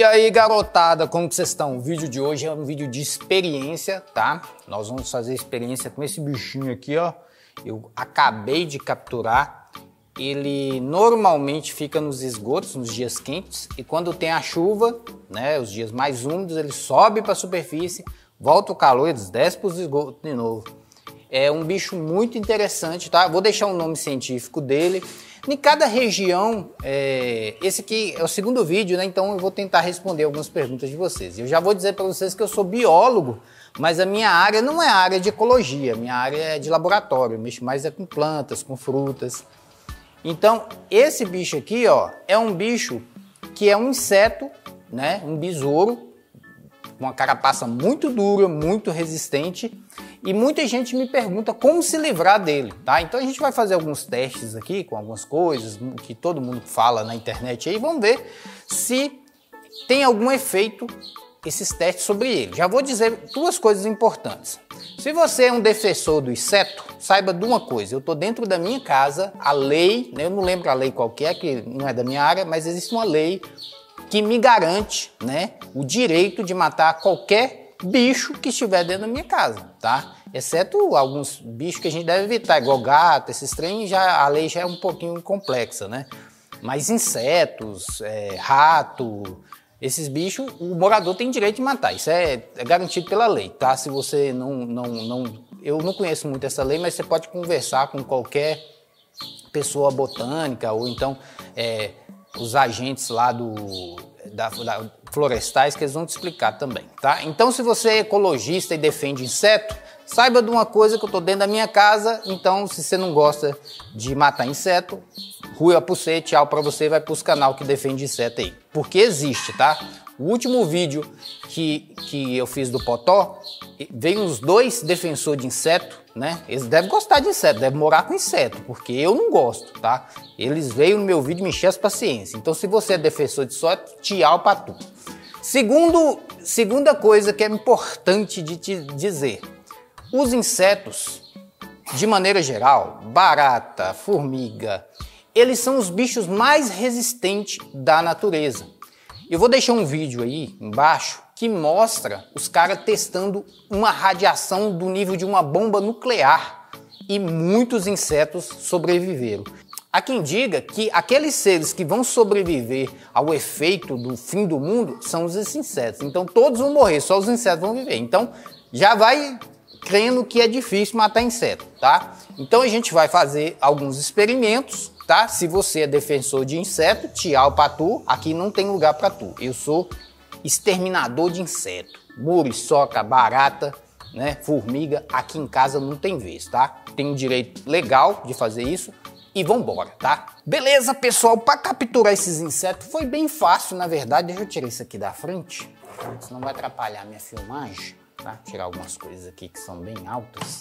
aí, garotada, como que vocês estão? O vídeo de hoje é um vídeo de experiência, tá? Nós vamos fazer experiência com esse bichinho aqui, ó. Eu acabei de capturar. Ele normalmente fica nos esgotos, nos dias quentes, e quando tem a chuva, né, os dias mais úmidos, ele sobe para a superfície, volta o calor, eles descem para os esgotos de novo. É um bicho muito interessante, tá? Vou deixar o nome científico dele. Em cada região, esse aqui é o segundo vídeo, né? Então eu vou tentar responder algumas perguntas de vocês. Eu já vou dizer para vocês que eu sou biólogo, mas a minha área não é a área de ecologia, a minha área é de laboratório, eu mexo mais com plantas, com frutas. Então, esse bicho aqui, ó, é um bicho que é um inseto, né? Um besouro, com uma carapaça muito dura, muito resistente. E muita gente me pergunta como se livrar dele, tá? Então a gente vai fazer alguns testes aqui com algumas coisas que todo mundo fala na internet aí. Vamos ver se tem algum efeito esses testes sobre ele. Já vou dizer duas coisas importantes. Se você é um defensor do inseto, saiba de uma coisa. Eu estou dentro da minha casa, a lei, né, eu não lembro a lei qual que não é da minha área, mas existe uma lei que me garante, né, o direito de matar qualquer bicho que estiver dentro da minha casa, tá? Exceto alguns bichos que a gente deve evitar, igual gato, esses trem, a lei já é um pouquinho complexa, né? Mas insetos, rato, esses bichos, o morador tem direito de matar. Isso é garantido pela lei, tá? Se você eu não conheço muito essa lei, mas você pode conversar com qualquer pessoa botânica ou então os agentes lá da florestais, que eles vão te explicar também, tá? Então, se você é ecologista e defende inseto, saiba de uma coisa que eu tô dentro da minha casa, então, se você não gosta de matar inseto, rua pra você, tchau pra você, vai pros canal que defende inseto aí. Porque existe, tá? O último vídeo que eu fiz do Potó, veio uns 2 defensores de inseto, né? Eles devem gostar de inseto, devem morar com inseto, porque eu não gosto, tá? Eles veio no meu vídeo me encher as paciências. Então, se você é defensor de inseto, tchau pra tu. Segunda coisa que é importante de te dizer. Os insetos, de maneira geral, barata, formiga, eles são os bichos mais resistentes da natureza. Eu vou deixar um vídeo aí embaixo que mostra os caras testando uma radiação do nível de uma bomba nuclear e muitos insetos sobreviveram. Há quem diga que aqueles seres que vão sobreviver ao efeito do fim do mundo são os insetos. Então todos vão morrer, só os insetos vão viver. Então já vai crendo que é difícil matar inseto, tá? Então a gente vai fazer alguns experimentos, tá? Se você é defensor de inseto, tchau pra tu, aqui não tem lugar pra tu. Eu sou exterminador de inseto. Muriçoca, barata, né, formiga, aqui em casa não tem vez, tá? Tenho direito legal de fazer isso e vambora, tá? Beleza, pessoal, para capturar esses insetos foi bem fácil, na verdade. Deixa eu tirar isso aqui da frente, senão vai atrapalhar a minha filmagem, tá? Tirar algumas coisas aqui que são bem altas.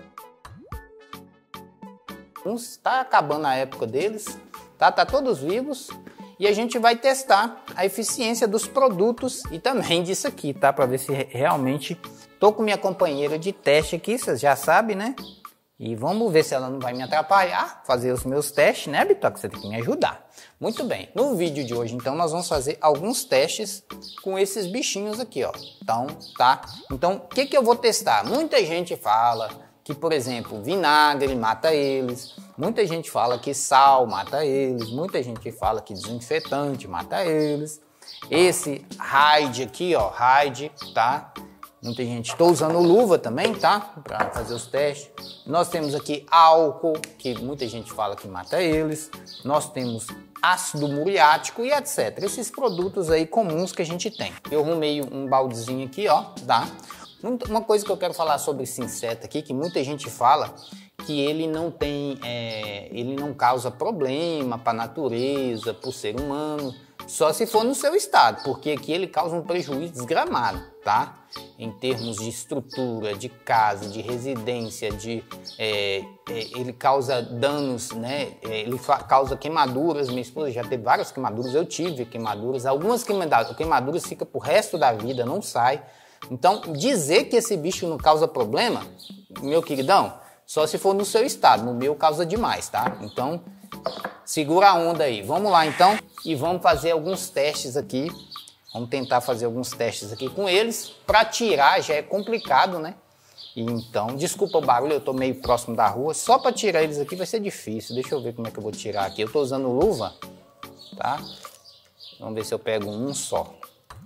Está acabando a época deles, tá todos vivos, e a gente vai testar a eficiência dos produtos e também disso aqui, tá? Para ver se realmente tô com minha companheira de teste aqui, vocês já sabem, né? E vamos ver se ela não vai me atrapalhar, fazer os meus testes, né, Bitoca? Você tem que me ajudar. Muito bem, no vídeo de hoje, então, nós vamos fazer alguns testes com esses bichinhos aqui, ó. Então, tá? Então, o que eu vou testar? Muita gente fala que, por exemplo, vinagre mata eles, muita gente fala que sal mata eles, muita gente fala que desinfetante mata eles. Esse Raid aqui, ó, Raid, tá? Muita gente, estou usando luva também, tá? Para fazer os testes. Nós temos aqui álcool, que muita gente fala que mata eles. Nós temos ácido muriático e etc. Esses produtos aí comuns que a gente tem. Eu arrumei um baldezinho aqui, ó, tá? Uma coisa que eu quero falar sobre esse inseto aqui, que muita gente fala que ele não tem, ele não causa problema para a natureza, para o ser humano, só se for no seu estado, porque aqui ele causa um prejuízo desgramado, tá? Em termos de estrutura, de casa, de residência, ele causa danos, né? Ele causa queimaduras. Minha esposa já teve várias queimaduras, eu tive queimaduras, algumas queimaduras ficam pro resto da vida, não sai. Então, dizer que esse bicho não causa problema, meu queridão, só se for no seu estado, no meu causa demais, tá? Então, segura a onda aí. Vamos lá, então, e vamos fazer alguns testes aqui Vamos tentar fazer alguns testes aqui com eles. Para tirar já é complicado, né? Então, desculpa o barulho, eu tô meio próximo da rua. Só para tirar eles aqui vai ser difícil. Deixa eu ver como é que eu vou tirar aqui. Eu tô usando luva, tá? Vamos ver se eu pego um só.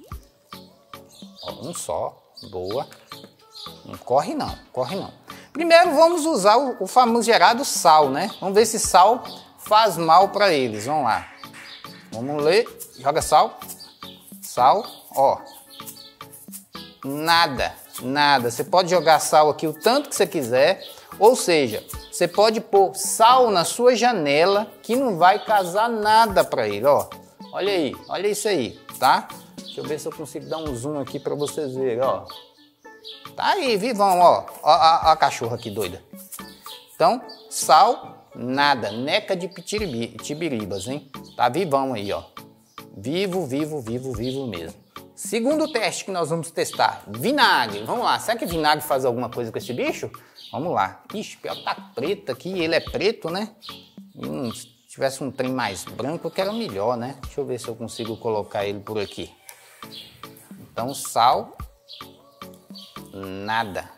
Ó, um só, boa. Não corre não, corre não. Primeiro vamos usar o famigerado sal, né? Vamos ver se sal faz mal para eles. Vamos lá. Vamos ler. Joga sal. Sal, ó. Nada, nada. Você pode jogar sal aqui o tanto que você quiser. Ou seja, você pode pôr sal na sua janela que não vai causar nada para ele, ó. Olha aí, olha isso aí, tá? Deixa eu ver se eu consigo dar um zoom aqui para vocês verem, ó. Tá aí, vivão, ó. Ó a cachorra aqui doida. Então, sal, nada. Neca de tibiribas, hein? Tá vivão aí, ó. Vivo, vivo, vivo, vivo mesmo. Segundo teste que nós vamos testar, vinagre. Vamos lá, será que vinagre faz alguma coisa com esse bicho? Vamos lá. Ixi, pior que tá preto aqui, ele é preto, né? E se tivesse um trem mais branco, que era melhor, né? Deixa eu ver se eu consigo colocar ele por aqui. Então, sal, nada.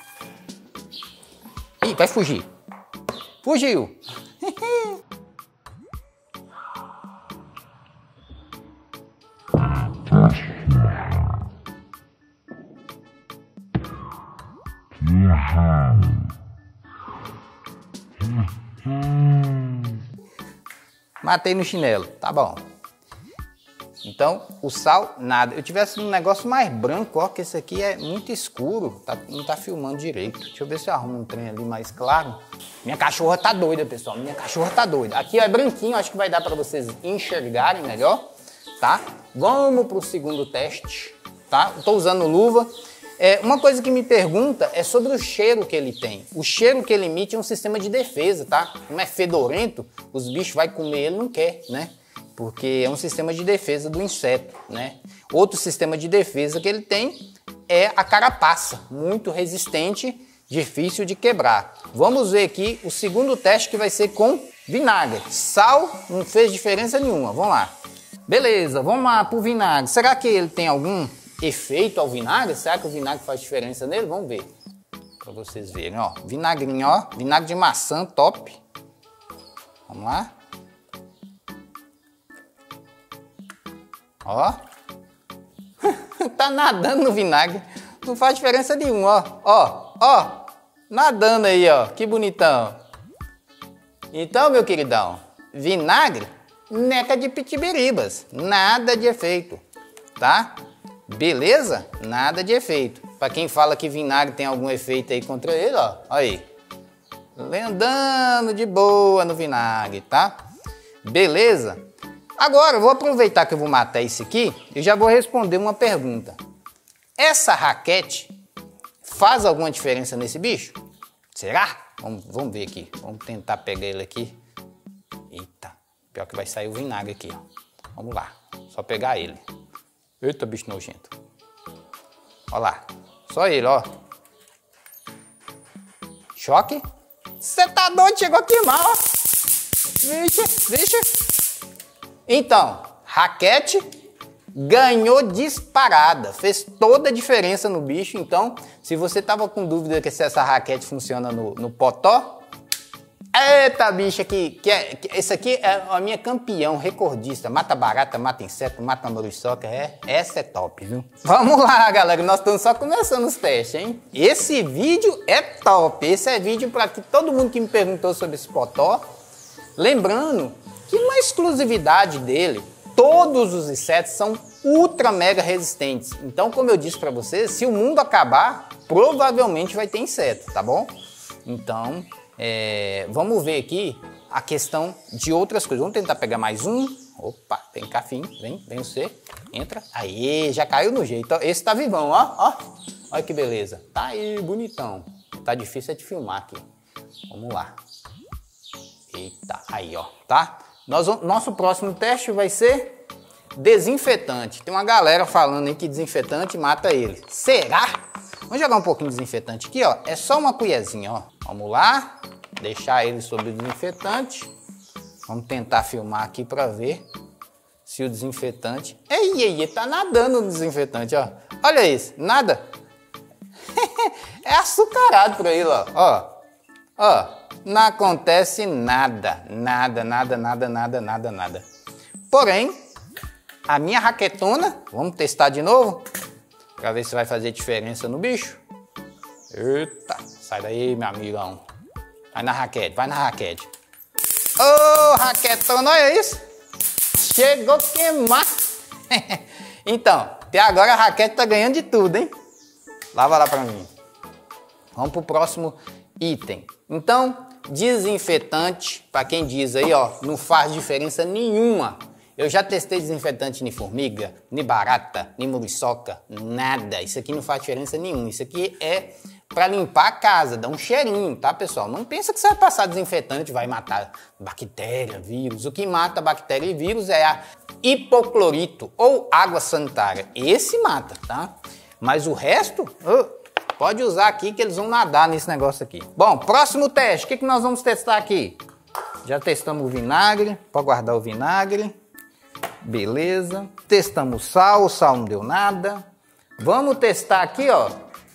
Ih, vai fugir. Fugiu. Matei no chinelo, tá bom. Então, o sal, nada. Eu tivesse um negócio mais branco, ó, que esse aqui é muito escuro, não tá filmando direito. Deixa eu ver se eu arrumo um trem ali mais claro. Minha cachorra tá doida, pessoal, minha cachorra tá doida. Aqui, ó, é branquinho, acho que vai dar pra vocês enxergarem melhor, tá? Vamos pro segundo teste, tá? Eu tô usando luva. Uma coisa que me pergunta é sobre o cheiro que ele tem. O cheiro que ele emite é um sistema de defesa, tá? Como é fedorento, os bichos vão comer, ele não quer, né? Porque é um sistema de defesa do inseto, né? Outro sistema de defesa que ele tem é a carapaça, muito resistente, difícil de quebrar. Vamos ver aqui o segundo teste que vai ser com vinagre. Sal não fez diferença nenhuma, vamos lá. Beleza, vamos lá pro vinagre. Será que ele tem algum efeito ao vinagre? Será que o vinagre faz diferença nele? Vamos ver. Para vocês verem, ó. Vinagrinho, ó. Vinagre de maçã, top. Vamos lá. Ó. Tá nadando no vinagre. Não faz diferença nenhuma, ó. Ó, ó. Nadando aí, ó. Que bonitão. Então, meu queridão, vinagre, neca de pitibiribas. Nada de efeito, tá? Beleza? Nada de efeito. Para quem fala que vinagre tem algum efeito aí contra ele, ó. Aí. Andando de boa no vinagre, tá? Beleza? Agora, eu vou aproveitar que eu vou matar esse aqui e já vou responder uma pergunta. Essa raquete faz alguma diferença nesse bicho? Será? Vamos ver aqui. Vamos tentar pegar ele aqui. Eita, pior que vai sair o vinagre aqui, ó. Vamos lá, só pegar ele. Eita, bicho nojento. Olha lá, só ele, ó. Choque. Você tá doido, chegou aqui mal, ó. Vixe, vixe. Então, raquete ganhou disparada, fez toda a diferença no bicho. Então, se você tava com dúvida que se essa raquete funciona no potó, eita, bicho, esse aqui é a minha campeão, recordista, mata barata, mata inseto, mata muriçoca, essa é top, viu? Vamos lá, galera, nós estamos só começando os testes, hein? Esse vídeo é top, esse é vídeo para que todo mundo que me perguntou sobre esse potó, lembrando que uma exclusividade dele, todos os insetos são ultra mega resistentes. Então, como eu disse para vocês, se o mundo acabar, provavelmente vai ter inseto, tá bom? Então, vamos ver aqui a questão de outras coisas. Vamos tentar pegar mais um. Opa, vem cá, Fim, vem você, entra. Aí, já caiu no jeito. Esse tá vivão, ó, ó. Olha que beleza. Tá aí, bonitão. Tá difícil de filmar aqui. Vamos lá. Eita, aí, ó, tá? Nosso próximo teste vai ser desinfetante. Tem uma galera falando aí que desinfetante mata ele. Será? Vamos jogar um pouquinho de desinfetante aqui, ó. É só uma colherzinha, ó. Vamos lá. Deixar ele sobre o desinfetante. Vamos tentar filmar aqui para ver se o desinfetante... Ei, tá nadando no desinfetante, ó. Olha isso, nada. É açucarado por aí, ó. Não acontece nada. Nada. Porém, a minha raquetona, vamos testar de novo, para ver se vai fazer diferença no bicho. Eita, sai daí, meu amigão. Vai na raquete. Ô, raquetona, olha isso. Chegou a queimar. Então, até agora a raquete tá ganhando de tudo, hein? Lava lá pra mim. Vamos pro próximo item. Então, desinfetante, para quem diz aí, ó, não faz diferença nenhuma. Eu já testei desinfetante em formiga, em barata, em muriçoca, nada. Isso aqui não faz diferença nenhuma. Isso aqui é para limpar a casa, dá um cheirinho, tá, pessoal? Não pensa que você vai passar desinfetante, vai matar bactéria, vírus. O que mata bactéria e vírus é a hipoclorito ou água sanitária. Esse mata, tá? Mas o resto, pode usar aqui que eles vão nadar nesse negócio aqui. Bom, próximo teste. O que nós vamos testar aqui? Já testamos o vinagre, pode guardar o vinagre. Beleza. Testamos o sal não deu nada. Vamos testar aqui, ó.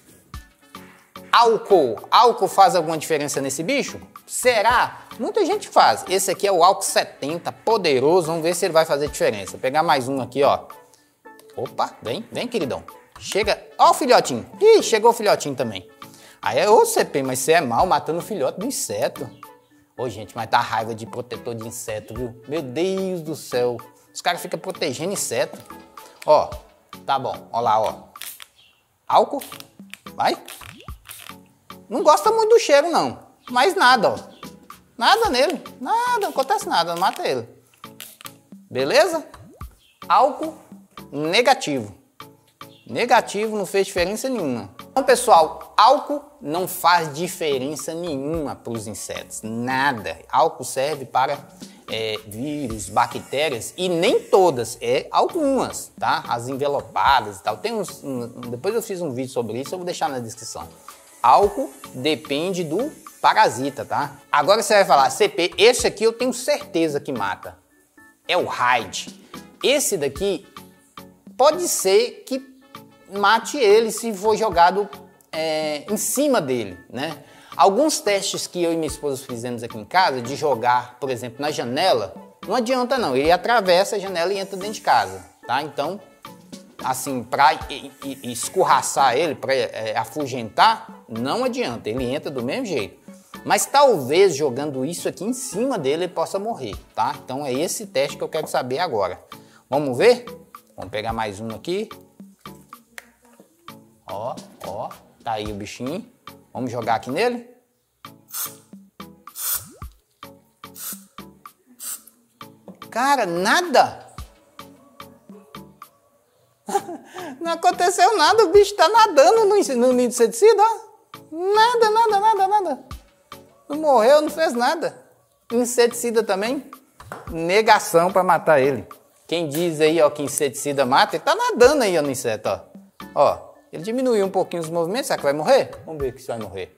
Álcool. Álcool faz alguma diferença nesse bicho? Será? Muita gente faz. Esse aqui é o álcool 70, poderoso. Vamos ver se ele vai fazer diferença. Vou pegar mais um aqui, ó. Opa, vem, queridão. Chega. Ó o filhotinho. Ih, chegou o filhotinho também. Aí é ô CP, mas você é mal matando o filhote do inseto. Ô, gente, mas tá raiva de protetor de inseto, viu? Meu Deus do céu. Os caras ficam protegendo inseto. Ó, tá bom. Ó lá, ó. Álcool. Vai. Não gosta muito do cheiro, não. Mas nada, ó. Nada nele. Nada, não acontece nada. Não mata ele. Beleza? Álcool negativo. Negativo, não fez diferença nenhuma. Então, pessoal, álcool não faz diferença nenhuma para os insetos. Nada. Álcool serve para vírus, bactérias, e nem todas, algumas, tá? As envelopadas e tal. Tem depois eu fiz um vídeo sobre isso, eu vou deixar na descrição. Álcool depende do parasita, tá? Agora você vai falar, CP, esse aqui eu tenho certeza que mata. É o Raid. Esse daqui pode ser que mate ele se for jogado em cima dele, né? Alguns testes que eu e minha esposa fizemos aqui em casa, de jogar, por exemplo, na janela, não adianta não, ele atravessa a janela e entra dentro de casa, tá? Então, assim, para escorraçar ele, para afugentar, não adianta, ele entra do mesmo jeito. Mas talvez jogando isso aqui em cima dele ele possa morrer, tá? Então é esse teste que eu quero saber agora. Vamos ver? Vamos pegar mais um aqui. Ó, tá aí o bichinho. Vamos jogar aqui nele? Cara, nada! Não aconteceu nada, o bicho tá nadando no inseticida, ó. Nada. Não morreu, não fez nada. Inseticida também, negação para matar ele. Quem diz aí, ó, que inseticida mata, ele tá nadando aí, ó, no inseto, ó. Ó. Ele diminuiu um pouquinho os movimentos, será que vai morrer? Vamos ver se vai morrer.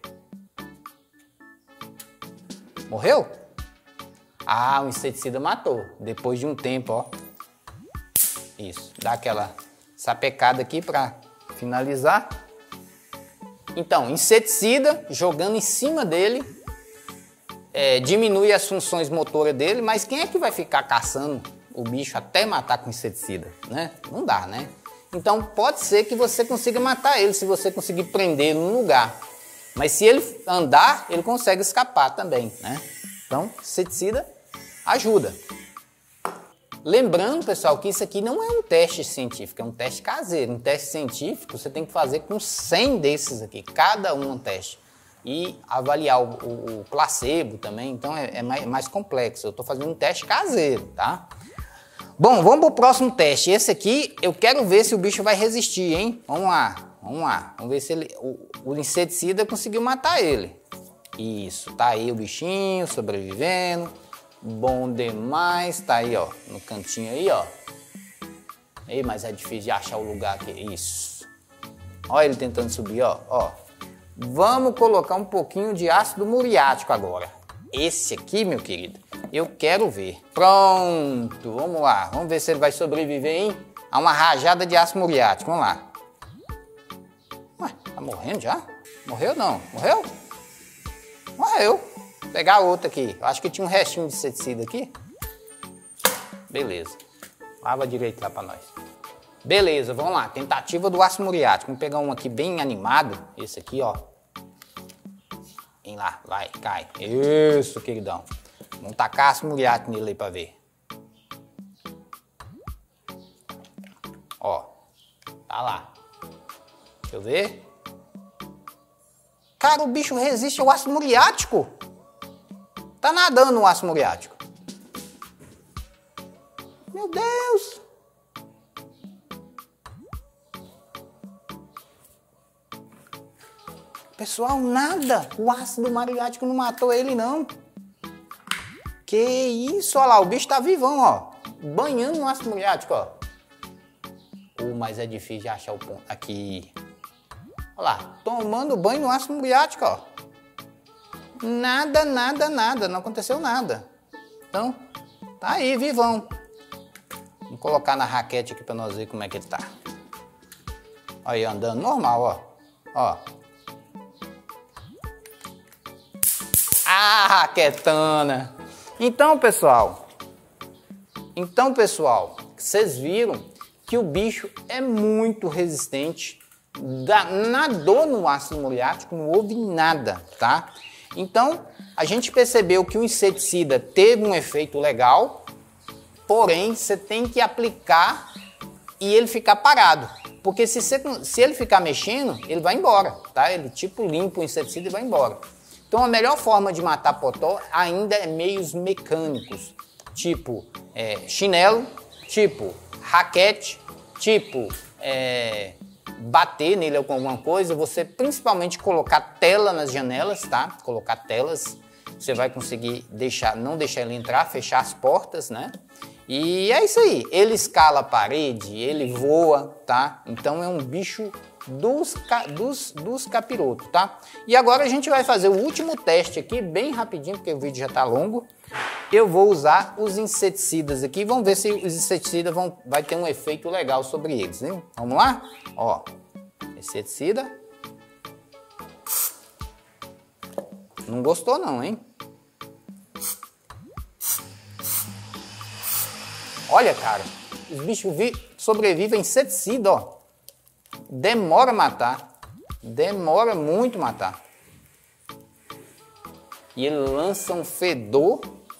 Morreu? Ah, o inseticida matou. Depois de um tempo, ó. Isso, dá aquela sapecada aqui para finalizar. Então, inseticida, jogando em cima dele, diminui as funções motoras dele, mas quem é que vai ficar caçando o bicho até matar com inseticida, né? Não dá, né? Então pode ser que você consiga matar ele se você conseguir prender no lugar. Mas se ele andar, ele consegue escapar também, né? Então, inseticida ajuda. Lembrando, pessoal, que isso aqui não é um teste científico, é um teste caseiro. Um teste científico você tem que fazer com 100 desses aqui, cada um teste. E avaliar o placebo também, então é mais complexo. Eu estou fazendo um teste caseiro, tá? Bom, vamos pro próximo teste. Esse aqui, eu quero ver se o bicho vai resistir, hein? Vamos lá. Vamos ver se o inseticida conseguiu matar ele. Isso, tá aí o bichinho sobrevivendo. Bom demais. Tá aí, ó, no cantinho aí, ó. Ei, mas é difícil de achar o lugar aqui. Isso. Olha ele tentando subir, ó. Vamos colocar um pouquinho de ácido muriático agora. Esse aqui, meu querido, Eu quero ver. Pronto, vamos lá. Vamos ver se ele vai sobreviver, hein? A uma rajada de ácido muriático. Vamos lá. Ué, tá morrendo já? Morreu não? Morreu? Morreu. Vou pegar outra aqui. Eu acho que tinha um restinho de inseticida aqui. Beleza. Lava direito lá pra nós. Beleza, vamos lá. Tentativa do ácido muriático. Vamos pegar um aqui bem animado. Esse aqui, ó. Vem lá, vai, cai. Isso, queridão. Vamos tacar ácido muriático nele aí pra ver. Ó. Tá lá. Deixa eu ver. Cara, o bicho resiste ao ácido muriático. Tá nadando o ácido muriático. Meu Deus. Pessoal, nada. O ácido muriático não matou ele, não. Que isso, olha lá. O bicho tá vivão, ó. Banhando no ácido muriático, ó. Mas é difícil de achar o ponto. Aqui. Olha lá. Tomando banho no ácido muriático, ó. Nada, nada, nada. Não aconteceu nada. Então, tá aí, vivão. Vamos colocar na raquete aqui pra nós ver como é que ele tá. Aí, andando normal, ó. Ó. Ah, raquetana. Então, pessoal, vocês viram que o bicho é muito resistente. Nadou no ácido muriático, não houve nada, tá? Então, a gente percebeu que o inseticida teve um efeito legal, porém, você tem que aplicar e ele ficar parado. Porque se ele ficar mexendo, ele vai embora, tá? Ele tipo limpa o inseticida e vai embora. Então a melhor forma de matar potó ainda é meios mecânicos, tipo chinelo, tipo raquete, tipo bater nele com alguma coisa, você principalmente colocar tela nas janelas, tá? Colocar telas, você vai conseguir não deixar ele entrar, fechar as portas, né? E é isso aí, ele escala a parede, ele voa, tá? Então é um bicho dos capirotos, tá? E agora a gente vai fazer o último teste aqui, bem rapidinho, porque o vídeo já tá longo. Eu vou usar os inseticidas aqui, vamos ver se os inseticidas vai ter um efeito legal sobre eles, né? Vamos lá? Ó, inseticida. Não gostou não, hein? Olha, cara, os bichos sobrevivem a inseticida, ó. Demora a matar. Demora muito a matar. E ele lança um fedor.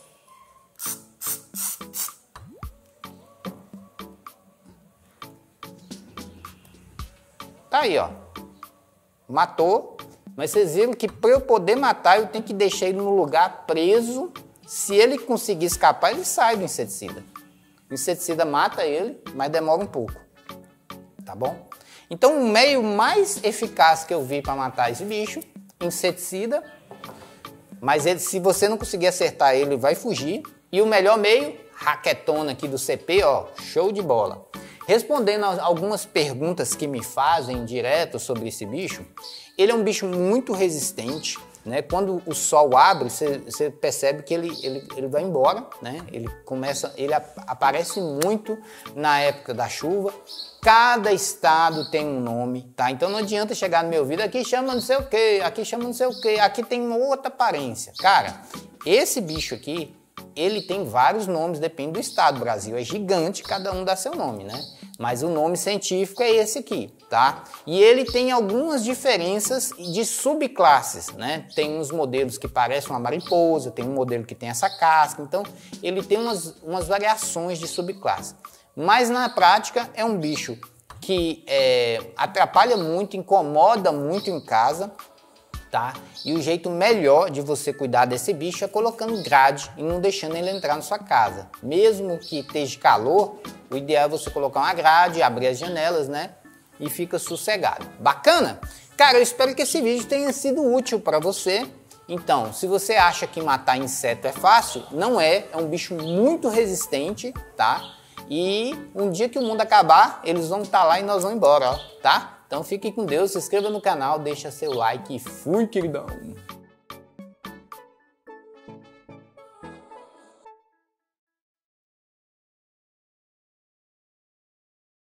Tá aí, ó. Matou. Mas vocês viram que para eu poder matar, eu tenho que deixar ele no lugar preso. Se ele conseguir escapar, ele sai do inseticida. O inseticida mata ele, mas demora um pouco. Tá bom? Então, o meio mais eficaz que eu vi para matar esse bicho, inseticida. Mas se você não conseguir acertar ele, vai fugir. E o melhor meio, raquetona aqui do CP, ó, show de bola. Respondendo a algumas perguntas que me fazem direto sobre esse bicho, ele é um bicho muito resistente, né? Quando o sol abre, você percebe que ele vai embora, né? Ele aparece muito na época da chuva. Cada estado tem um nome, tá? Então não adianta chegar no meu vídeo, aqui chama não sei o que, aqui chama não sei o que, aqui tem uma outra aparência. Cara, esse bicho aqui, ele tem vários nomes, depende do estado. O Brasil é gigante, cada um dá seu nome, né? Mas o nome científico é esse aqui, tá? E ele tem algumas diferenças de subclasses, né? Tem uns modelos que parecem uma mariposa, tem um modelo que tem essa casca, então ele tem umas variações de subclasse. Mas na prática é um bicho que atrapalha muito, incomoda muito em casa, tá? E o jeito melhor de você cuidar desse bicho é colocando grade e não deixando ele entrar na sua casa. Mesmo que esteja calor, o ideal é você colocar uma grade, abrir as janelas, né? E fica sossegado. Bacana? Cara, eu espero que esse vídeo tenha sido útil para você. Então, se você acha que matar inseto é fácil, não é. É um bicho muito resistente, tá? E um dia que o mundo acabar, eles vão estar lá e nós vamos embora, ó, tá? Então fique com Deus, se inscreva no canal, deixa seu like e fui, queridão!